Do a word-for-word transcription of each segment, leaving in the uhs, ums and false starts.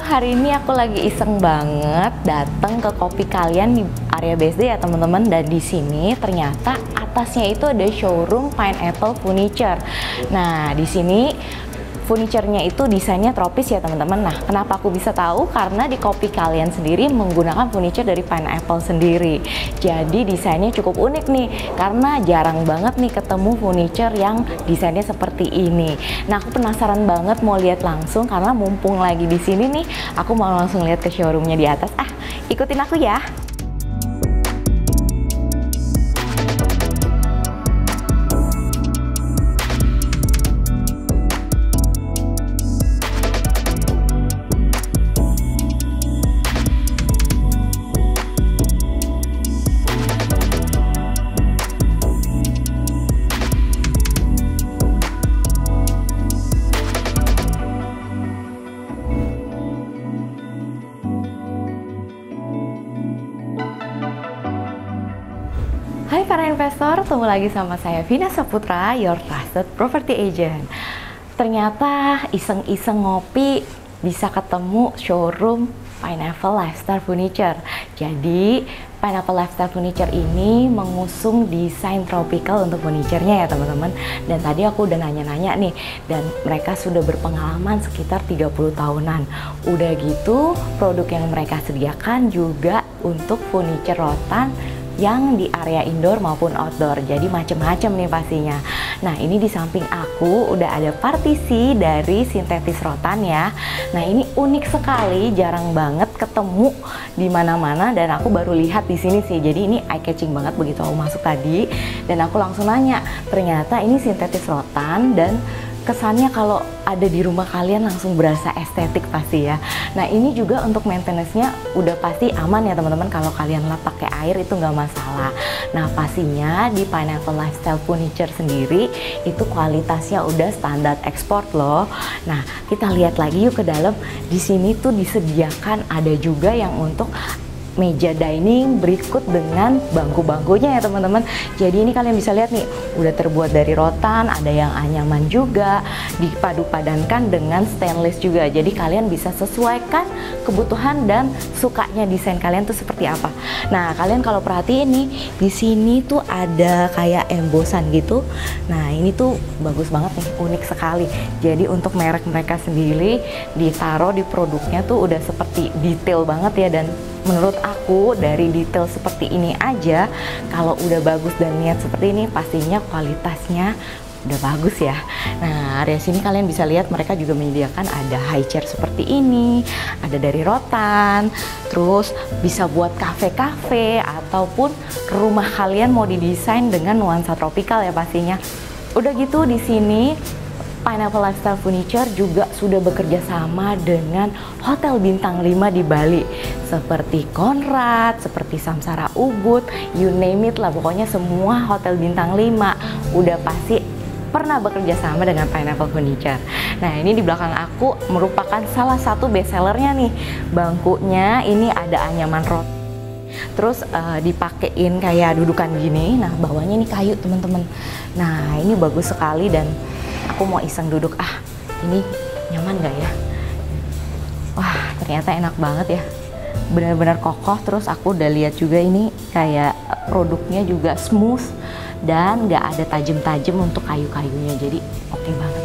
hari ini aku lagi iseng banget datang ke kopi kalian di area B S D ya teman-teman, dan di sini ternyata atasnya itu ada showroom Pineapple Furniture. Nah, di sini furniturnya itu desainnya tropis ya teman-teman. Nah, kenapa aku bisa tahu? Karena di kopi kalian sendiri menggunakan furniture dari Pineapple sendiri. Jadi desainnya cukup unik nih, karena jarang banget nih ketemu furniture yang desainnya seperti ini. Nah, aku penasaran banget mau lihat langsung, karena mumpung lagi di sini nih, aku mau langsung lihat ke showroomnya di atas. Ah, ikutin aku ya. Hai para investor, ketemu lagi sama saya Vina Saputra, your trusted property agent. Ternyata iseng-iseng ngopi bisa ketemu showroom Pineapple Lifestyle Furniture. Jadi Pineapple Lifestyle Furniture ini mengusung desain tropical untuk furniture-nya ya teman-teman. Dan tadi aku udah nanya-nanya nih, dan mereka sudah berpengalaman sekitar tiga puluh tahunan. Udah gitu, produk yang mereka sediakan juga untuk furniture rotan yang di area indoor maupun outdoor, jadi macem-macem nih pastinya. Nah, ini di samping aku udah ada partisi dari sintetis rotan ya. Nah, ini unik sekali, jarang banget ketemu di mana-mana, dan aku baru lihat di sini sih. Jadi ini eye catching banget begitu aku masuk tadi, dan aku langsung nanya. Ternyata ini sintetis rotan, dan kesannya kalau ada di rumah kalian langsung berasa estetik pasti ya. Nah, ini juga untuk maintenance-nya udah pasti aman ya teman-teman. Kalau kalian lap pakai air itu nggak masalah. Nah, pastinya di Pineapple Lifestyle Furniture sendiri itu kualitasnya udah standar ekspor loh. Nah, kita lihat lagi yuk ke dalam. Di sini tuh disediakan ada juga yang untuk meja dining berikut dengan bangku-bangkunya ya teman-teman. Jadi ini kalian bisa lihat nih, udah terbuat dari rotan, ada yang anyaman juga, dipadu-padankan dengan stainless juga. Jadi kalian bisa sesuaikan kebutuhan dan sukanya desain kalian tuh seperti apa. Nah, kalian kalau perhatiin nih, di sini tuh ada kayak embosan gitu. Nah, ini tuh bagus banget nih, unik sekali. Jadi untuk merek mereka sendiri ditaruh di produknya tuh udah seperti detail banget ya, dan menurut aku dari detail seperti ini aja, kalau udah bagus dan niat seperti ini, pastinya kualitasnya udah bagus ya. Nah, area sini kalian bisa lihat mereka juga menyediakan ada high chair seperti ini, ada dari rotan, terus bisa buat kafe-kafe ataupun rumah kalian mau didesain dengan nuansa tropikal ya pastinya. Udah gitu di sini Pineapple Lifestyle Furniture juga sudah bekerja sama dengan hotel bintang lima di Bali, seperti Conrad, seperti Samsara Ubud, you name it lah, pokoknya semua hotel bintang lima udah pasti pernah bekerja sama dengan Pineapple Furniture. Nah, ini di belakang aku merupakan salah satu best sellernya nih. Bangkunya ini ada anyaman rot, terus uh, dipakein kayak dudukan gini. Nah, bawahnya ini kayu teman-teman. Nah, ini bagus sekali, dan aku mau iseng duduk, ah ini nyaman gak ya? Wah, ternyata enak banget ya, benar-benar kokoh. Terus aku udah lihat juga ini kayak produknya juga smooth dan gak ada tajam-tajam untuk kayu-kayunya, jadi oke okay banget.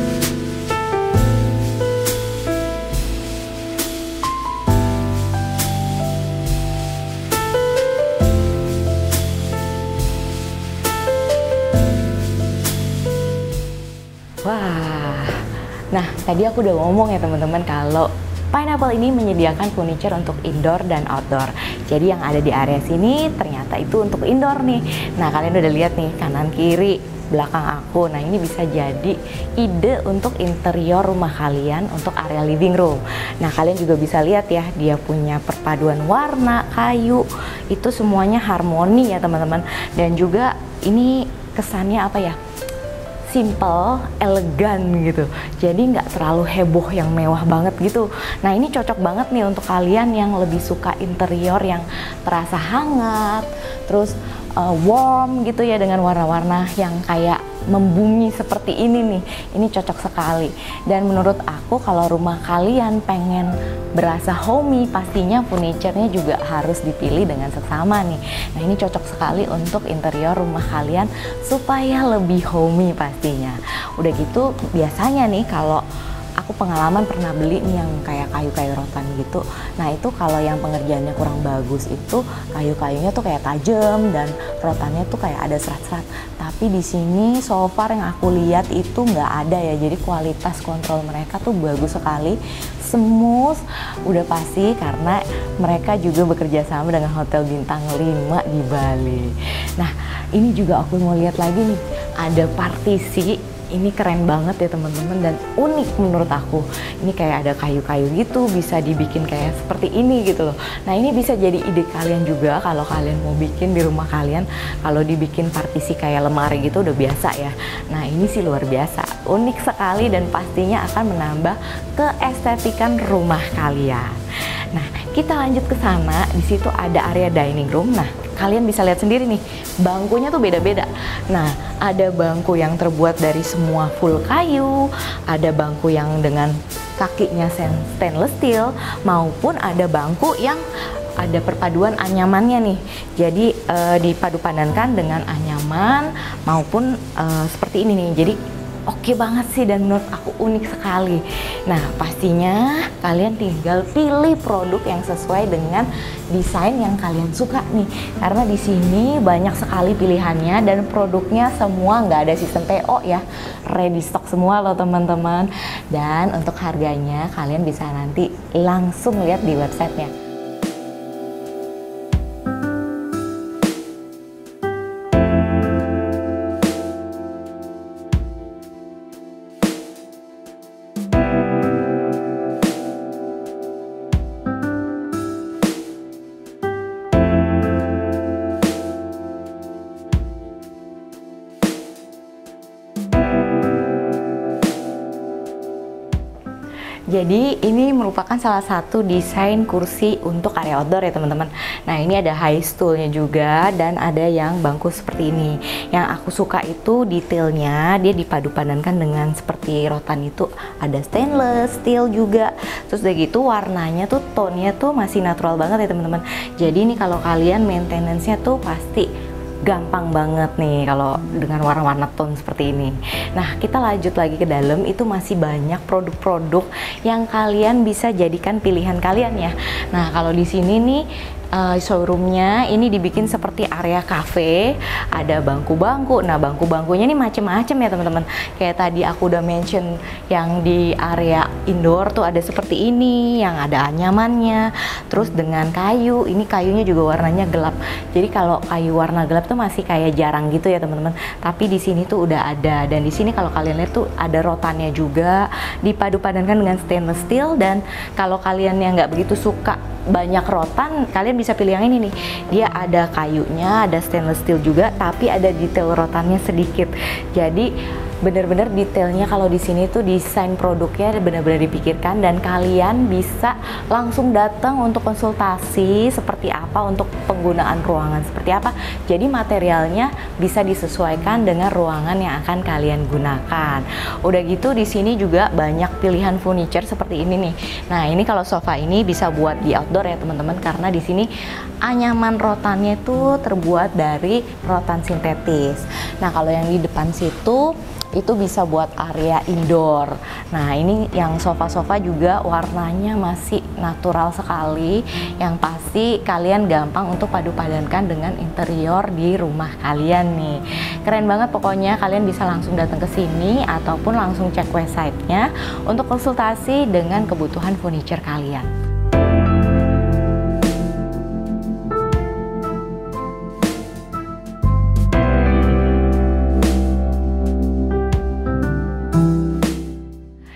Wah, nah tadi aku udah ngomong ya teman-teman kalau Pineapple ini menyediakan furniture untuk indoor dan outdoor. Jadi yang ada di area sini ternyata itu untuk indoor nih. Nah, kalian udah lihat nih kanan kiri belakang aku. Nah, ini bisa jadi ide untuk interior rumah kalian untuk area living room. Nah, kalian juga bisa lihat ya, dia punya perpaduan warna, kayu, itu semuanya harmoni ya teman-teman. Dan juga ini kesannya apa ya? Simple, elegan gitu. Jadi nggak terlalu heboh yang mewah banget gitu. Nah, ini cocok banget nih untuk kalian yang lebih suka interior yang terasa hangat, terus uh, warm gitu ya, dengan warna-warna yang kayak membumi seperti ini nih, ini cocok sekali. Dan menurut aku kalau rumah kalian pengen berasa homey, pastinya furniture-nya juga harus dipilih dengan seksama nih. Nah ini cocok sekali untuk interior rumah kalian supaya lebih homey pastinya. Udah gitu biasanya nih kalau aku pengalaman pernah beli nih yang kayak kayu-kayu rotan gitu. Nah itu kalau yang pengerjaannya kurang bagus itu kayu-kayunya tuh kayak tajam dan rotannya tuh kayak ada serat-serat. Tapi di sini so far yang aku lihat itu nggak ada ya. Jadi kualitas kontrol mereka tuh bagus sekali, smooth, udah pasti karena mereka juga bekerja sama dengan hotel bintang lima di Bali. Nah ini juga aku mau lihat lagi nih, ada partisi. Ini keren banget ya teman-teman dan unik menurut aku. Ini kayak ada kayu-kayu gitu, bisa dibikin kayak seperti ini gitu loh. Nah ini bisa jadi ide kalian juga kalau kalian mau bikin di rumah kalian. Kalau dibikin partisi kayak lemari gitu udah biasa ya. Nah ini sih luar biasa, unik sekali dan pastinya akan menambah keestetikan rumah kalian. Nah kita lanjut ke sana, di situ ada area dining room. Nah kalian bisa lihat sendiri nih, bangkunya tuh beda-beda. Nah, ada bangku yang terbuat dari semua full kayu, ada bangku yang dengan kakinya stainless steel, maupun ada bangku yang ada perpaduan anyamannya nih. Jadi eh, dipadu-padankan dengan anyaman maupun eh, seperti ini nih. Jadi oke banget sih dan menurut aku unik sekali. Nah pastinya kalian tinggal pilih produk yang sesuai dengan desain yang kalian suka nih. Karena di sini banyak sekali pilihannya dan produknya semua nggak ada sistem P O ya. Ready stock semua loh teman-teman. Dan untuk harganya kalian bisa nanti langsung lihat di websitenya. Jadi ini merupakan salah satu desain kursi untuk area outdoor ya teman-teman. Nah ini ada high stoolnya juga dan ada yang bangku seperti ini. Yang aku suka itu detailnya, dia dipadu-padankan dengan seperti rotan itu, ada stainless steel juga. Terus udah gitu warnanya tuh tone-nya tuh masih natural banget ya teman-teman. Jadi ini kalau kalian maintenance-nya tuh pasti gampang banget nih kalau dengan warna-warna tone seperti ini. Nah kita lanjut lagi ke dalam, itu masih banyak produk-produk yang kalian bisa jadikan pilihan kalian ya. Nah kalau di sini nih uh, showroomnya ini dibikin seperti area cafe, ada bangku-bangku. Nah bangku-bangkunya ini macem-macem ya teman-teman. Kayak tadi aku udah mention yang di area indoor tuh ada seperti ini, yang ada anyamannya. Terus dengan kayu, ini kayunya juga warnanya gelap. Jadi kalau kayu warna gelap tuh masih kayak jarang gitu ya teman-teman. Tapi di sini tuh udah ada, dan di sini kalau kalian lihat tuh ada rotannya juga, dipadu-padankan dengan stainless steel. Dan kalau kalian yang nggak begitu suka banyak rotan, kalian bisa pilih yang ini nih. Dia ada kayunya, ada stainless steel juga, tapi ada detail rotannya sedikit. Jadi bener-bener detailnya kalau di sini tuh desain produknya bener-bener dipikirkan, dan kalian bisa langsung datang untuk konsultasi seperti apa, untuk penggunaan ruangan seperti apa. Jadi materialnya bisa disesuaikan dengan ruangan yang akan kalian gunakan. Udah gitu di sini juga banyak pilihan furniture seperti ini nih. Nah ini kalau sofa ini bisa buat di outdoor ya teman-teman, karena di sini anyaman rotannya itu terbuat dari rotan sintetis. Nah kalau yang di depan situ itu bisa buat area indoor. Nah ini yang sofa-sofa juga warnanya masih natural sekali, yang pasti kalian gampang untuk padu-padankan dengan interior di rumah kalian nih. Keren banget pokoknya, kalian bisa langsung datang ke sini ataupun langsung cek websitenya untuk konsultasi dengan kebutuhan furniture kalian.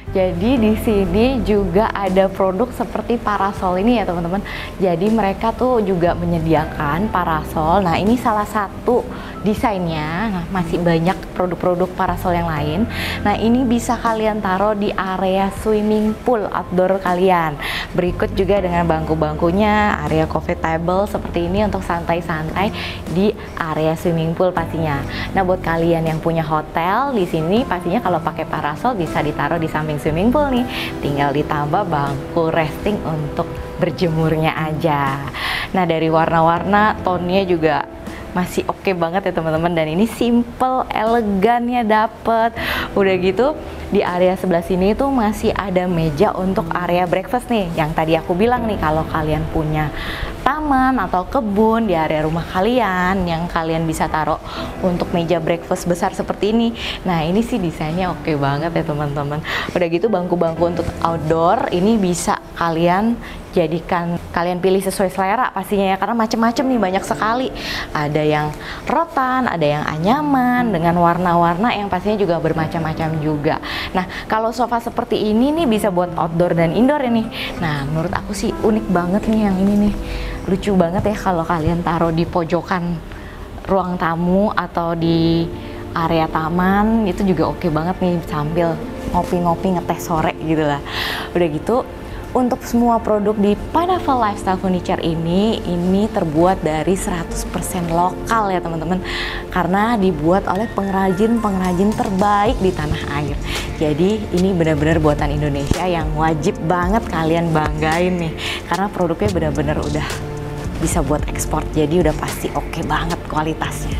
Jadi di sini juga ada produk seperti parasol ini ya teman-teman. Jadi mereka tuh juga menyediakan parasol. Nah ini salah satu desainnya. Nah masih banyak produk-produk parasol yang lain. Nah ini bisa kalian taruh di area swimming pool outdoor kalian. Berikut juga dengan bangku-bangkunya, area coffee table seperti ini untuk santai-santai di area swimming pool pastinya. Nah buat kalian yang punya hotel di sini pastinya kalau pakai parasol bisa ditaruh di samping swimming pool nih, tinggal ditambah bangku resting untuk berjemurnya aja. Nah dari warna-warna tonnya juga masih oke okay banget ya teman-teman, dan ini simple, elegannya dapet. Udah gitu di area sebelah sini tuh masih ada meja untuk area breakfast nih, yang tadi aku bilang nih kalau kalian punya taman atau kebun di area rumah kalian yang kalian bisa taruh untuk meja breakfast besar seperti ini. Nah ini sih desainnya oke okay banget ya teman-teman. Udah gitu bangku-bangku untuk outdoor ini bisa kalian jadikan, kalian pilih sesuai selera pastinya ya, karena macem-macem nih, banyak sekali. Ada yang rotan, ada yang anyaman dengan warna-warna yang pastinya juga bermacam-macam juga. Nah kalau sofa seperti ini nih bisa buat outdoor dan indoor ini. Nah menurut aku sih unik banget nih yang ini nih, lucu banget ya kalau kalian taruh di pojokan ruang tamu atau di area taman, itu juga oke banget nih sambil ngopi-ngopi ngeteh sore gitu lah. Udah gitu untuk semua produk di Pineapple Lifestyle Furniture ini, ini terbuat dari seratus persen lokal ya teman-teman, karena dibuat oleh pengrajin-pengrajin terbaik di tanah air. Jadi ini benar-benar buatan Indonesia yang wajib banget kalian banggain nih, karena produknya benar-benar udah bisa buat ekspor, jadi udah pasti oke banget kualitasnya.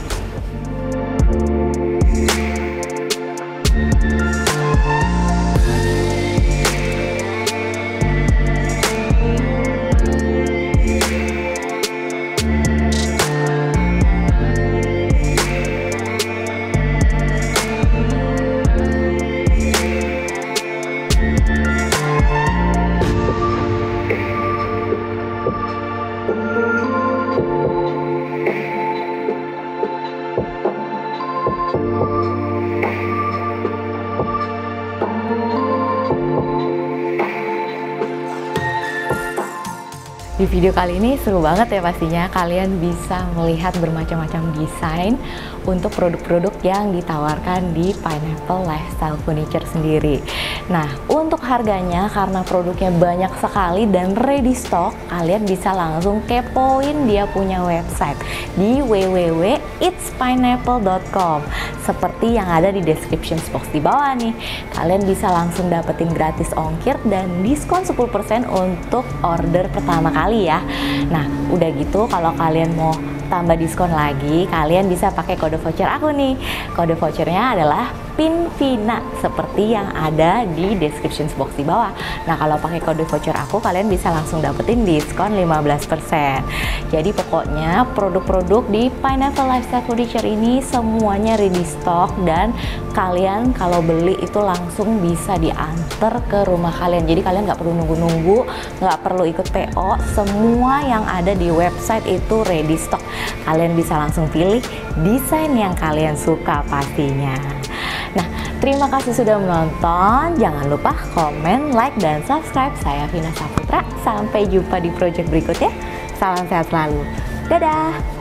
Di video kali ini seru banget ya pastinya, kalian bisa melihat bermacam-macam desain untuk produk-produk yang ditawarkan di Pineapple Lifestyle Furniture sendiri. Nah untuk harganya, karena produknya banyak sekali dan ready stock, kalian bisa langsung kepoin dia punya website di w w w titik its pineapple dot com seperti yang ada di description box di bawah nih. Kalian bisa langsung dapetin gratis ongkir dan diskon sepuluh persen untuk order pertama kali ya. Nah udah gitu kalau kalian mau tambah diskon lagi, kalian bisa pakai kode voucher aku nih. Kode vouchernya adalah Pinvina seperti yang ada di description box di bawah. Nah kalau pakai kode voucher aku, kalian bisa langsung dapetin diskon lima belas persen. Jadi pokoknya produk-produk di Pineapple Lifestyle Furniture ini semuanya ready stock, dan kalian kalau beli itu langsung bisa diantar ke rumah kalian. Jadi kalian nggak perlu nunggu-nunggu, nggak perlu ikut P O. Semua yang ada di website itu ready stock. Kalian bisa langsung pilih desain yang kalian suka pastinya. Nah, terima kasih sudah menonton. Jangan lupa komen, like, dan subscribe. Saya Vina Saputra. Sampai jumpa di project berikutnya. Salam sehat selalu. Dadah!